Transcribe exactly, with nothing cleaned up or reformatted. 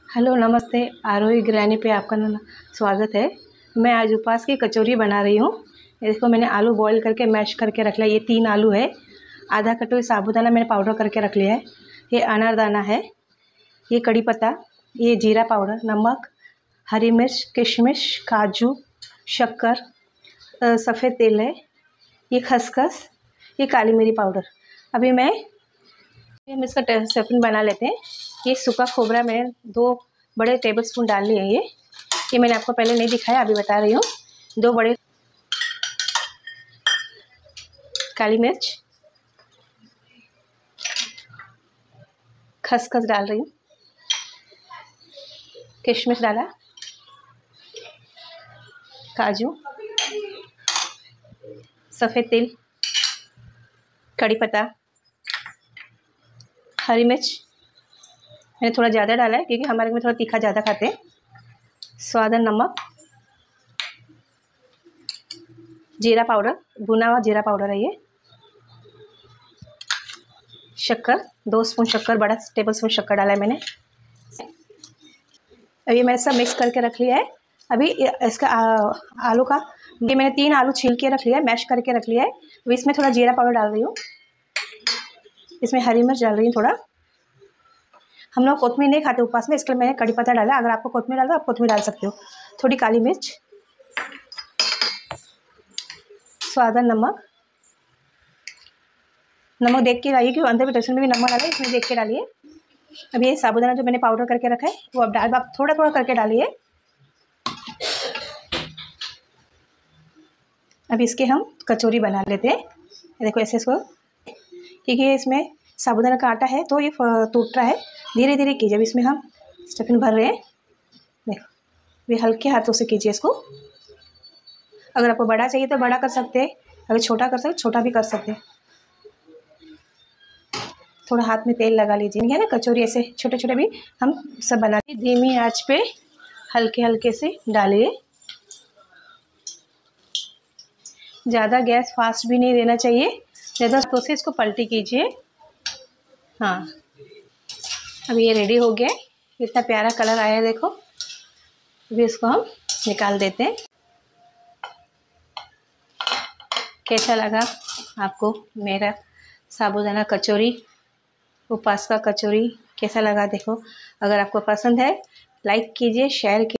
Hello नमस्ते। आरोही granny पे आपका न- स्वागत है। मैं आज उपवास की कचौरी बना रही हूँ। इसको मैंने आलू बॉईल करके मैश करके रख लिया। ये तीन आलू है। आधा कटोरी साबूदाना मैंने पाउडर करके रख लिया है। ये अनारदाना है। ये कड़ी पत्ता, ये जीरा पाउडर, नमक, हरी मिर्च, किशमिश, काजू, शक्कर, सफ़ेद तेल है, ये खसखस, ये काली मिरी पाउडर। अभी मैं हम इसका स्टफिंग बना लेते हैं। ये सूखा खोबरा मैंने दो बड़े टेबल स्पून डाल लिए हैं। ये ये मैंने आपको पहले नहीं दिखाया, अभी बता रही हूँ। दो बड़े काली मिर्च, खसखस डाल रही हूँ, किशमिश डाला, काजू, सफ़ेद तिल, कड़ी पत्ता, हरी मिर्च मैंने थोड़ा ज़्यादा डाला है क्योंकि हमारे में थोड़ा तीखा ज़्यादा खाते हैं। स्वाद नमक, जीरा पाउडर, भुना हुआ जीरा पाउडर है ये, शक्कर, दो स्पून शक्कर, बड़ा टेबल स्पून शक्कर डाला है मैंने। अभी मैंने सब मिक्स करके रख लिया है। अभी इसका आ, आलू का ये मैंने तीन आलू छील के रख लिया है, मैश करके रख लिया है। अभी इसमें थोड़ा जीरा पाउडर डाल रही हूँ, इसमें हरी मिर्च डाल रही हूँ थोड़ा। हम लोग कोतमीर नहीं खाते उपवास में, इसके लिए मैंने कड़ी पत्ता डाला। अगर आपको कोतमीर डालना हो आप कोतमीर डाल सकते हो। थोड़ी काली मिर्च, स्वाद नमक, नमक देख के डालिए क्योंकि अंदर भी टेस्ट में भी नमक डाला है, इसमें देख के डालिए। अब ये साबूदाना जो मैंने पाउडर करके रखा है वो अब डाल, आप थोड़ा थोड़ा करके डालिए। अब इसके हम कचौरी बना लेते हैं। देखो ऐसे इसको, क्योंकि इसमें साबूदाना का आटा है तो ये टूट रहा है। धीरे धीरे कीजिए। अब इसमें हम स्टफिंग भर रहे हैं। देखो ये हल्के हाथों से कीजिए इसको। अगर आपको बड़ा चाहिए तो बड़ा कर सकते हैं, अगर छोटा कर सकते छोटा भी कर सकते हैं। थोड़ा हाथ में तेल लगा लीजिए, है ना। कचौरी ऐसे छोटे छोटे भी हम सब बना के धीमी आंच पे हल्के हल्के से डालिए। ज़्यादा गैस फास्ट भी नहीं देना चाहिए, ज़्यादा प्रोसेस को पलटी कीजिए। हाँ, अब ये रेडी हो गया है। इतना प्यारा कलर आया है देखो। अभी इसको हम निकाल देते हैं। कैसा लगा आपको मेरा साबूदाना कचौरी, उपवास का कचौरी कैसा लगा देखो। अगर आपको पसंद है लाइक कीजिए, शेयर कीजिए।